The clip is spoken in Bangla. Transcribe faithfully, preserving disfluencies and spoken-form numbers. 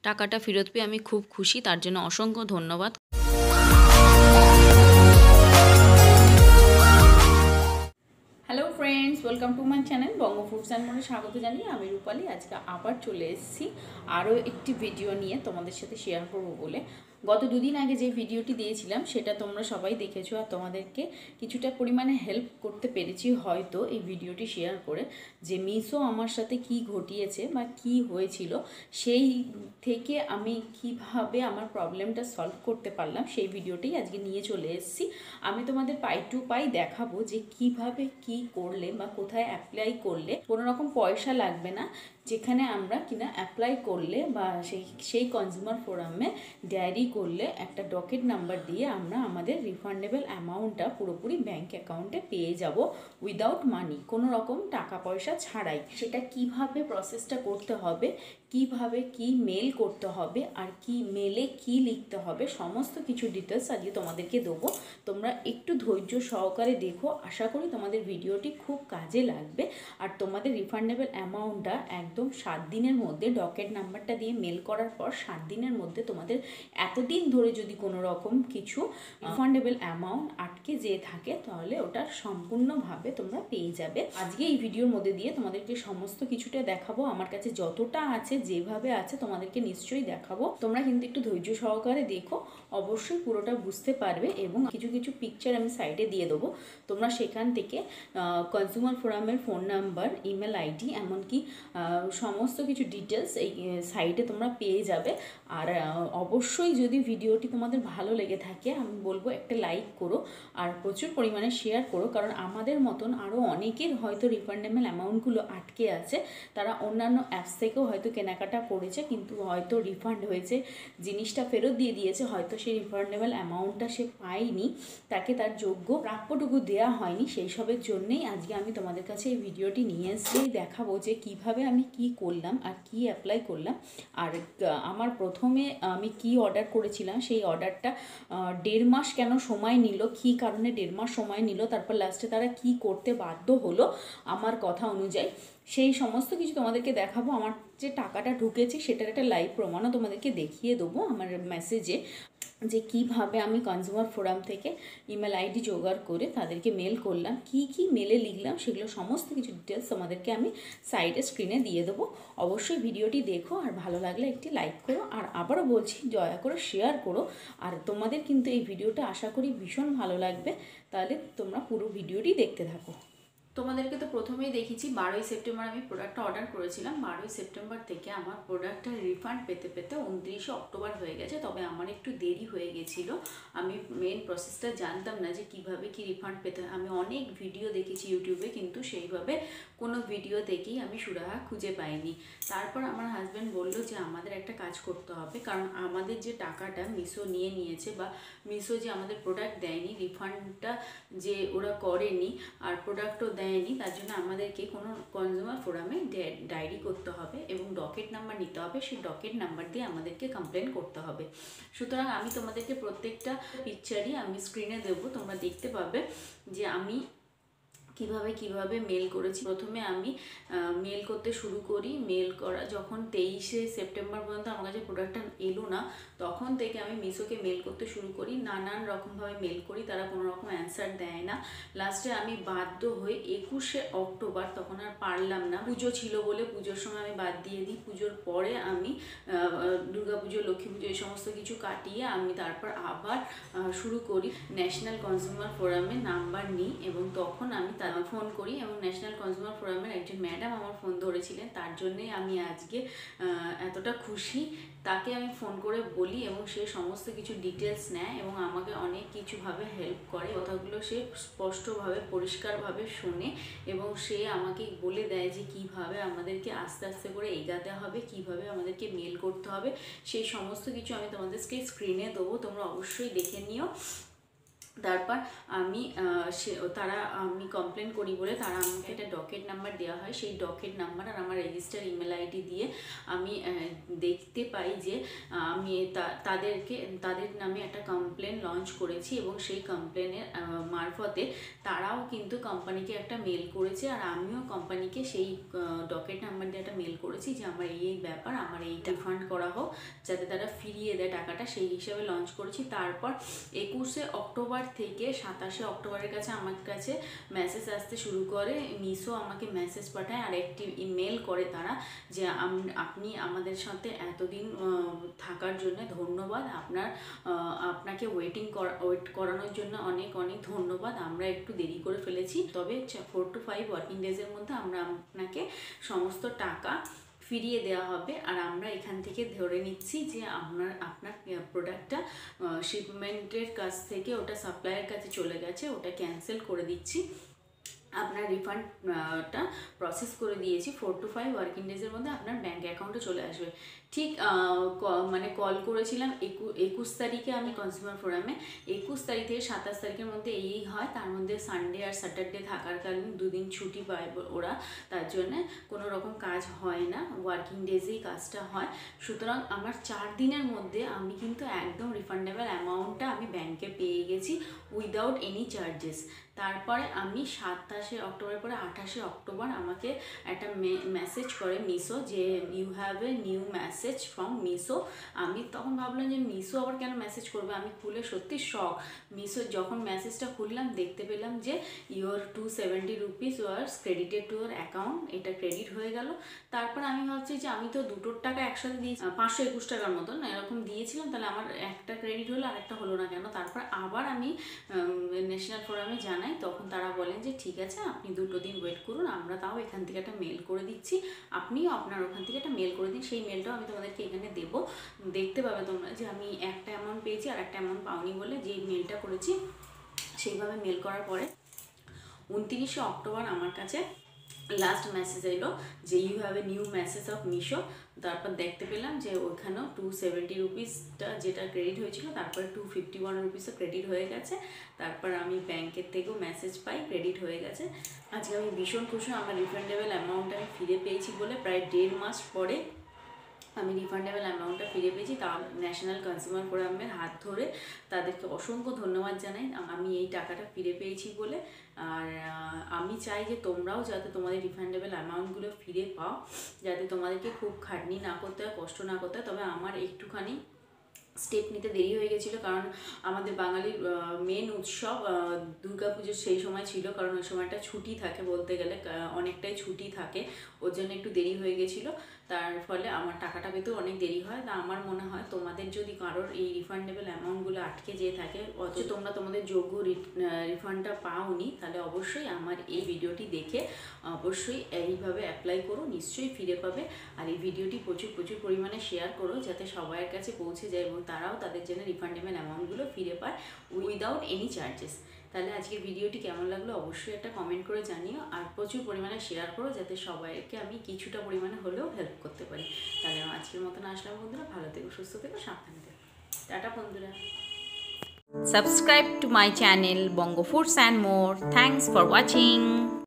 টাকাটা ফেরত পেয়ে আমি খুব খুশি, তার জন্য অসংখ্য ধন্যবাদ। Hello friends, welcome to my channel Bongo foods and মনে স্বাগত জানিয়ে আমি রূপালী আজকে আবার চলে এসেছি আরও একটি ভিডিও নিয়ে তোমাদের সাথে শেয়ার করব বলে। গত দুদিন আগে যে ভিডিওটি দিয়েছিলাম সেটা তোমরা সবাই দেখেছো আর তোমাদেরকে কিছুটা পরিমাণে হেল্প করতে পেরেছি হয়তো এই ভিডিওটি শেয়ার করে, যে মিশো আমার সাথে কি ঘটিয়েছে বা কি হয়েছিল সেই থেকে আমি কিভাবে আমার প্রবলেমটা সলভ করতে পারলাম সেই ভিডিওটি আজকে নিয়ে চলে এসেছি। আমি তোমাদের পাই টু পাই দেখাবো যে কিভাবে কি করলে বা কোথায় অ্যাপ্লাই করলে কোনো রকম পয়সা লাগবে না, যেখানে আমরা কিনা অ্যাপ্লাই করলে বা সেই সেই কনজিউমার ফোরামে ডায়েরি করলে একটা ডকেট নাম্বার দিয়ে আমরা আমাদের রিফান্ডেবল অ্যামাউন্টটা পুরোপুরি ব্যাঙ্ক অ্যাকাউন্টে পেয়ে যাব উইদাউট মানি, কোনো রকম টাকা পয়সা ছাড়াই। সেটা কিভাবে প্রসেসটা করতে হবে, কিভাবে কি মেল করতে হবে আর কি মেলে কি লিখতে হবে, সমস্ত কিছু ডিটেলস আজকে তোমাদেরকে দেবো। তোমরা একটু ধৈর্য সহকারে দেখো, আশা করি তোমাদের ভিডিওটি খুব কাজে লাগবে আর তোমাদের রিফান্ডেবল অ্যামাউন্টটা একদম সাত দিনের মধ্যে ডকেট নাম্বারটা দিয়ে মেল করার পর সাত দিনের মধ্যে তোমাদের এতদিন ধরে যদি কোনো রকম কিছু রিফান্ডেবল অ্যামাউন্ট আটকে যেয়ে থাকে তাহলে ওটা সম্পূর্ণভাবে তোমরা পেয়ে যাবে। আজকে এই ভিডিওর মধ্যে দিয়ে তোমাদেরকে সমস্ত কিছুটা দেখাবো, আমার কাছে যতটা আছে যেভাবে আছে তোমাদেরকে নিশ্চয়ই দেখাবো। তোমরা কিন্তু একটু ধৈর্য সহকারে দেখো, অবশ্যই পুরোটা বুঝতে পারবে এবং কিছু কিছু পিকচার আমি সাইডে দিয়ে দেবো। তোমরা সেখান থেকে কনজিউমার ফোরামের ফোন নাম্বার, ইমেল আইডি, এমনকি সমস্ত কিছু ডিটেলস এই সাইটে তোমরা পেয়ে যাবে। আর অবশ্যই যদি ভিডিওটি তোমাদের ভালো লেগে থাকে আমি বলবো একটা লাইক করো আর প্রচুর পরিমাণে শেয়ার করো, কারণ আমাদের মতন আরও অনেকের হয়তো রিফান্ডেবল অ্যামাউন্টগুলো আটকে আছে। তারা অন্যান্য অ্যাপস থেকেও হয়তো কেনাকাটা করেছে কিন্তু হয়তো রিফান্ড হয়েছে, জিনিসটা ফেরত দিয়ে দিয়েছে, হয়তো সেই রিফান্ডেবল অ্যামাউন্টটা সে পায়নি, তাকে তার যোগ্য প্রাপ্যটুকু দেওয়া হয়নি। সেই সবের জন্যেই আজকে আমি তোমাদের কাছে এই ভিডিওটি নিয়ে এসেই দেখাবো যে কিভাবে আমি কি করলাম আর কি অ্যাপ্লাই করলাম। আর আমার প্রথমে আমি কি অর্ডার করেছিলাম সেই অর্ডারটা দেড় মাস কেন সময় নিল, কী কারণে দেড় মাস সময় নিল, তারপর লাস্টে তারা কি করতে বাধ্য হলো আমার কথা অনুযায়ী, সেই সমস্ত কিছু তোমাদেরকে দেখাবো। আমার যে টাকাটা ঢুকেছে সেটার একটা লাইভ প্রমাণও তোমাদেরকে দেখিয়ে দেবো আমার মেসেজে, যে কিভাবে আমি কনজিউমার ফোরাম থেকে ইমেল আইডি জোগাড় করে তাদেরকে মেল করলাম, কি কি মেলে লিখলাম সেগুলো সমস্ত কিছু ডিটেলস তোমাদেরকে আমি সাইডে স্ক্রিনে দিয়ে দেবো। অবশ্যই ভিডিওটি দেখো আর ভালো লাগলে একটি লাইক করো, আর আবারও বলছি দয়া করে শেয়ার করো। আর তোমাদের কিন্তু এই ভিডিওটা আশা করি ভীষণ ভালো লাগবে, তাহলে তোমরা পুরো ভিডিওটি দেখতে থাকো। তোমাদেরকে তো প্রথমেই দেখেছি বারোই সেপ্টেম্বর আমি প্রোডাক্টটা অর্ডার করেছিলাম। বারোই সেপ্টেম্বর থেকে আমার প্রোডাক্টটা রিফান্ড পেতে পেতে উনত্রিশে অক্টোবর হয়ে গেছে, তবে আমার একটু দেরি হয়ে গেছিলো। আমি মেন প্রসেসটা জানতাম না যে কিভাবে কি রিফান্ড পেতে হয়। আমি অনেক ভিডিও দেখেছি ইউটিউবে, কিন্তু সেইভাবে কোনো ভিডিও দেখেই আমি সুরাহা খুঁজে পাইনি। তারপর আমার হাজব্যান্ড বলল যে আমাদের একটা কাজ করতে হবে, কারণ আমাদের যে টাকাটা মিশো নিয়ে নিয়েছে বা মিশো যে আমাদের প্রোডাক্ট দেয়নি, রিফান্ডটা যে ওরা করেনি আর প্রোডাক্টও দেয়নি, তার জন্য আমাদেরকে কোনো কনজিউমার ফোরামে ডায়েরি করতে হবে এবং ডকেট নাম্বার নিতে হবে। সেই ডকেট নাম্বার দিয়ে আমাদেরকে কমপ্লেন করতে হবে। সুতরাং আমি তোমাদেরকে প্রত্যেকটা পিকচারই আমি স্ক্রিনে দেবো, তোমরা দেখতে পাবে যে আমি কিভাবে কিভাবে মেল করেছি। প্রথমে আমি মেল করতে শুরু করি। মেল করা যখন তেইশে সেপ্টেম্বর পর্যন্ত আমার কাছে প্রোডাক্টটা এলো না, তখন থেকে আমি মিশোকে মেল করতে শুরু করি। নানান রকমভাবে মেল করি, তারা কোনো রকম অ্যান্সার দেয় না। লাস্টে আমি বাধ্য হয়ে একুশে অক্টোবর, তখন আর পারলাম না, পুজো ছিল বলে পুজোর সময় আমি বাদ দিয়ে দিই। পুজোর পরে আমি দুর্গা পুজো, লক্ষ্মী পুজো এই সমস্ত কিছু কাটিয়ে আমি তারপর আবার শুরু করি। ন্যাশনাল কনজিউমার ফোরামে নাম্বার নিই এবং তখন আমি ফোন করি এবং ন্যাশনাল কনজিউমার ফোরামের একজন ম্যাডাম আমার ফোন ধরেছিলেন, তার জন্যই আমি আজকে এতটা খুশি। তাকে আমি ফোন করে বলি এবং সে সমস্ত কিছু ডিটেলস নেয় এবং আমাকে অনেক কিছুভাবে হেল্প করে। কথাগুলো সে স্পষ্টভাবে পরিষ্কারভাবে শোনে এবং সে আমাকে বলে দেয় যে কিভাবে আমাদেরকে আস্তে আস্তে করে এগাতে হবে, কিভাবে আমাদেরকে মেল করতে হবে। সেই সমস্ত কিছু আমি তোমাদেরকে স্ক্রিনে দেবো, তোমরা অবশ্যই দেখে নিও। তারপর আমি সে তারা আমি কমপ্লেন করি বলে তারা আমাকে একটা ডকেট নাম্বার দেওয়া হয়, সেই ডকেট নাম্বার আর আমার রেজিস্টার ইমেল আইডি দিয়ে আমি দেখতে পাই যে আমি তাদেরকে তাদের নামে একটা কমপ্লেন লঞ্চ করেছি এবং সেই কমপ্লেনের মারফতে তারাও কিন্তু কোম্পানিকে একটা মেল করেছে আর আমিও কোম্পানিকে সেই ডকেট নাম্বার দিয়ে একটা মেল করেছি যে আমার এই এই ব্যাপার, আমার এই রিফান্ড করা হোক যাতে তারা ফিরিয়ে দেয় টাকাটা, সেই হিসাবে লঞ্চ করেছি। তারপর একুশে অক্টোবর থেকে সাতাশে অক্টোবরের কাছে আমার কাছে মেসেজ আসতে শুরু করে, মিশো আমাকে মেসেজ পাঠায় আর একটি ইমেল করে তারা যে আপনি আমাদের সাথে এতদিন থাকার জন্য ধন্যবাদ, আপনার আপনাকে ওয়েটিং করা ওয়েট করানোর জন্য অনেক অনেক ধন্যবাদ, আমরা একটু দেরি করে ফেলেছি, তবে ফোর টু ফাইভ ওয়ার্কিং ডেজের মধ্যে আমরা আপনাকে সমস্ত টাকা ফিরিয়ে দেওয়া হবে। আর আমরা এখান থেকে ধরে নিচ্ছি যে আপনার আপনার প্রোডাক্টটা শিপমেন্টের কাছ থেকে ওটা সাপ্লায়ার কাছে চলে গেছে, ওটা ক্যান্সেল করে দিচ্ছি, আপনার রিফান্ডটা প্রসেস করে দিয়েছি, ফোর টু ফাইভ ওয়ার্কিং ডেজের মধ্যে আপনার ব্যাঙ্ক অ্যাকাউন্টে চলে আসবে। ঠিক মানে কল করেছিলাম একু একুশ তারিখে আমি কনজিউমার ফোরামে, একুশ তারিখ থেকে সাতাশ তারিখের মধ্যে এই হয়, তার মধ্যে সানডে আর স্যাটারডে থাকার কারণে দুদিন ছুটি পায় ওরা, তার জন্যে কোনো রকম কাজ হয় না, ওয়ার্কিং ডেজেই কাজটা হয়। সুতরাং আমার চার দিনের মধ্যে আমি কিন্তু একদম রিফান্ডেবল অ্যামাউন্টটা আমি ব্যাংকে পেয়ে গেছি উইদাউট এনি চার্জেস। তারপরে আমি সাতাশে অক্টোবর পরে আঠাশে অক্টোবর আমাকে একটা মেসেজ করে মিশো যে you have a new message from Meesho. আমি তখন ভাবলাম যে মিশো আবার কেন মেসেজ করবে, আমি খুলে সত্যি শক। মিশো যখন মেসেজটা খুললাম দেখতে পেলাম যে your two seventy rupees was credited to your account, এটা ক্রেডিট হয়ে গেল। তারপর আমি ভাবছি যে আমি তো দুটোর টাকা একসাথে দিয়েছি, পাঁচশো একুশ টাকার মতন এরকম দিয়েছিলাম, তাহলে আমার একটা ক্রেডিট হলো আর একটা হলো না কেন। তারপর আবার আমি ন্যাশনাল ফোরামে জানাই, তখন তারা বলেন যে ঠিক আছে আপনি দুটো দিন ওয়েট করুন, আমরা তাও এখান থেকে একটা মেল করে দিচ্ছি, আপনিও আপনার ওখান থেকে একটা মেল করে দিন। সেই মেলটাও আমি তোমাদেরকে এখানে দেবো, দেখতে পাবে তোমরা যে আমি একটা অ্যামাউন্ট পেয়েছি আর একটা অ্যামাউন্ট পাওনি বলে যেই মেলটা করেছি সেইভাবে মেল করার পরে উনত্রিশে অক্টোবর আমার কাছে লাস্ট মেসেজ এলো যে you have a new message of Meesho. তারপর দেখতে পেলাম যে ওইখানেও টু সেভেন্টি রুপিসটা যেটা ক্রেডিট হয়েছিল তারপরে টু ফিফটি ওয়ান রুপিসও ক্রেডিট হয়ে গেছে। তারপর আমি ব্যাংকের থেকেও মেসেজ পাই ক্রেডিট হয়ে গেছে। আজকে আমি ভীষণ খুশি, আমার রিফান্ডেবল অ্যামাউন্ট আমি ফিরে পেয়েছি বলে প্রায় দেড় মাস পরে আমি রিফান্ডেবল অ্যামাউন্টটা ফিরে পেয়েছি, তা ন্যাশনাল কনজিউমার ফোরামের হাত ধরে তাদেরকে অসংখ্য ধন্যবাদ জানাই আমি এই টাকাটা ফিরে পেয়েছি বলে। আর আমি চাই যে তোমরাও যাতে তোমাদের রিফান্ডেবল অ্যামাউন্টগুলো ফিরে পাও, যাতে তোমাদেরকে খুব খাটনি না করতে হয়, কষ্ট না করতে হয়। তবে আমার একটুখানি স্টেপ নিতে দেরি হয়ে গেছিলো, কারণ আমাদের বাঙালির মেন উৎসব দুর্গাপুজোর সেই সময় ছিল, কারণ ওই সময়টা ছুটি থাকে, বলতে গেলে অনেকটাই ছুটি থাকে, ওর জন্য একটু দেরি হয়ে গেছিলো, তার ফলে আমার টাকাটা পেতেও অনেক দেরি হয়। তা আমার মনে হয় তোমাদের যদি কারোর এই রিফান্ডেবল অ্যামাউন্টগুলো আটকে যেয়ে থাকে, অথচ তোমরা তোমাদের যোগ্য রিফান্ডটা পাওনি, তাহলে অবশ্যই আমার এই ভিডিওটি দেখে অবশ্যই এইভাবে অ্যাপ্লাই করো, নিশ্চয়ই ফিরে পাবে। আর এই ভিডিওটি প্রচুর প্রচুর পরিমাণে শেয়ার করো যাতে সবার কাছে পৌঁছে যায় এবং তারাও তাদের জন্য রিফান্ডেবল অ্যামাউন্টগুলো ফিরে পায় উইদাউট এনি চার্জেস। তাহলে আজকের ভিডিওটি কেমন লাগলো অবশ্যই একটা কমেন্ট করে জানিও, আর প্রচুর পরিমাণে শেয়ার করো যাতে সবাইকে আমি কিছুটা পরিমাণে হলেও হেল্প করতে পারি। তাহলে আজকের মতন আসলাম বন্ধুরা, ভালো থেকো, সুস্থ থেকো, সাবধানে থেকো, টাটা বন্ধুরা। Subscribe to my channel Bongo Foods and More. Thanks for watching.